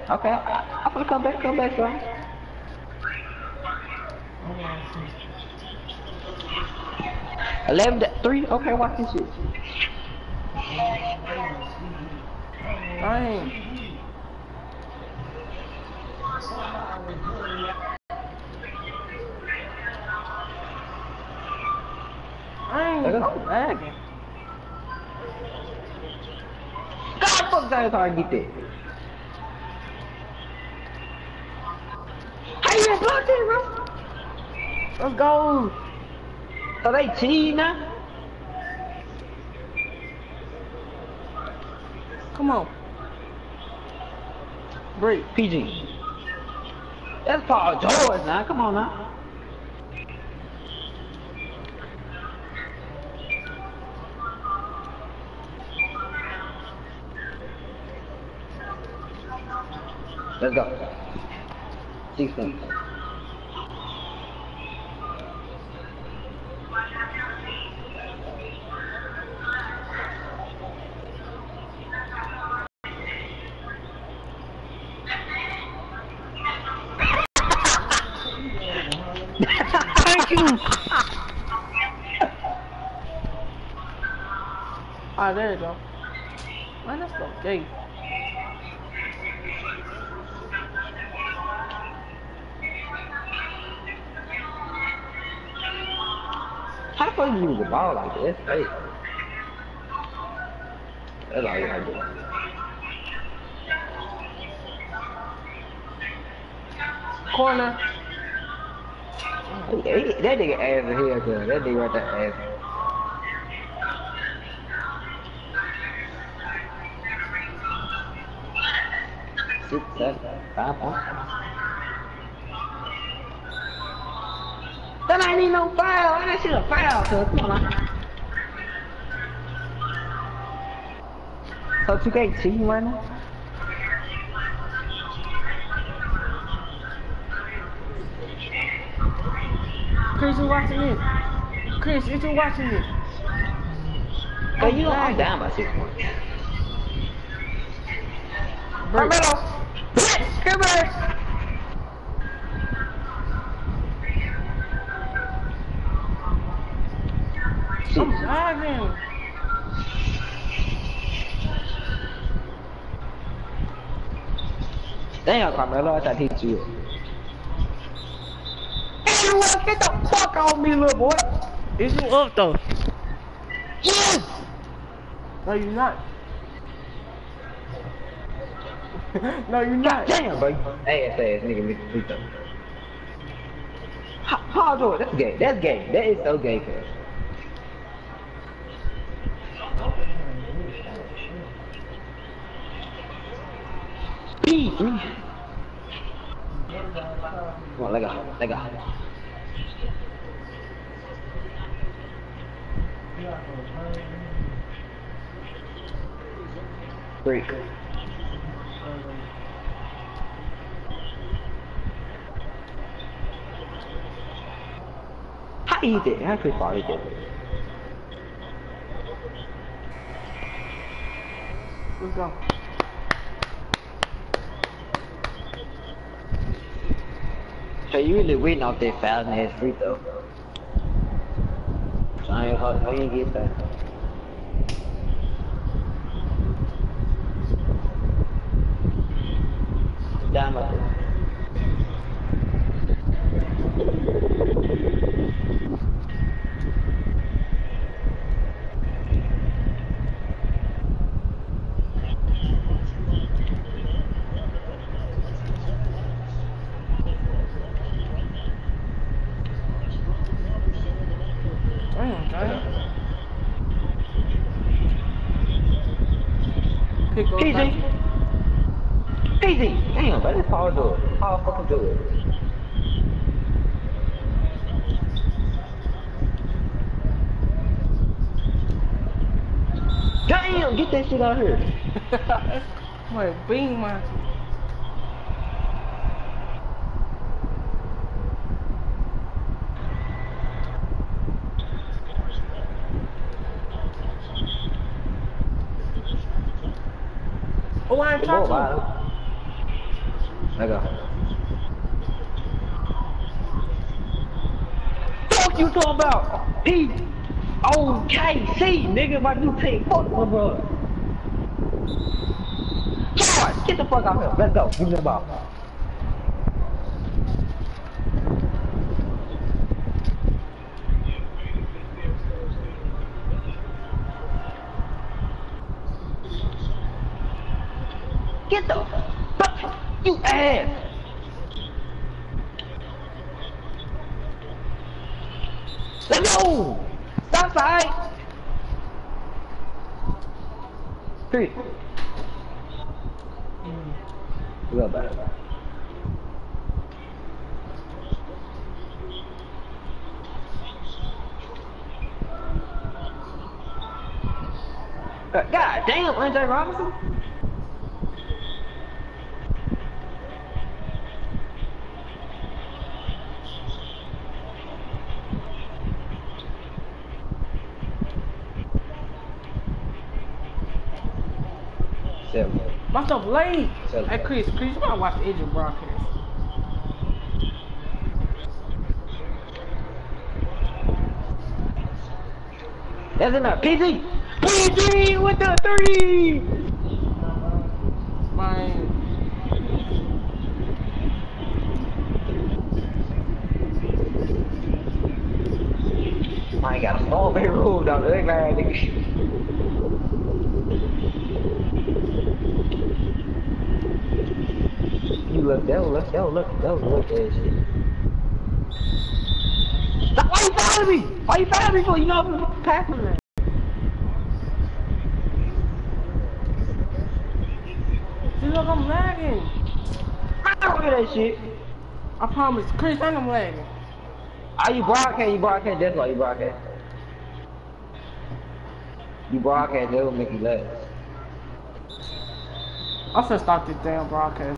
Okay, I'm gonna come back, bro. 11 to 3. Okay, watch this shit. Dang. There Dang, you I'm go. lagging. God, fuck, Giants hard to get that. How you gonna block that, bro? Let's go. So they cheating now? Come on. Break. PG. That's Paul George now. Come on now. Let's go. 16. Thank you. Ah, there you go. Man, that's so gay. How the fuck you use the ball like that? That's fake. That's all you gotta do. Corner. That nigga ass in here, cuz. That nigga right there ass. 6, 7, 5 points. That ain't even no foul. That shit a foul, cuz. Come on now. So 2K cheating right now? Chris, you watching it? Chris, is you watching it? Cuz you know I'm down by 6 points. Break. Carmelo! Scribbers! I'm lagging. Damn, Carmelo, I thought he hit you. Everyone, get the fuck off me, little boy! Is you up though? Yes! No, you're not. No, you're God not. damn, bro. Ass nigga, nigga, free throw. Paul George, that's gay. That's gay. That is so gay, cuz. Speed, me. Come on, let go. Let go. Break. How you did? How Chris Paul did? Let's go. So you really waiting off that foul ass free throw. How you get that? Down by this. Pick up. PG. PG. Damn, but it's Paul George. Paul fucking George. Damn, get that shit out here. Wait, beam my. Oh, I ain't Come on, talking. man. Let go. Fuck you talking about? P. OKC, nigga, my new team. Fuck my brother. Charge, get the fuck out here. Let's go. Give me the ball. Get the fuck, you ass. Let's go. Stop side. 3. Real bad. God damn, Andre Robinson. What's up, late? Hey, Chris, you gotta watch the Edge broadcast. That's enough. PG! PG with the 3! Man. I got a small bedroom down there, man, nigga. You look, they'll look at that shit. Stop, why you following me? Why you following me for? You know I'm passing that. See, look, I'm lagging. I don't hear that shit. I promise. Chris, I ain't I'm lagging. Oh, you broadcast, that's why you broadcast. You broadcast, that will make you laugh. I'm finna stop this damn broadcast.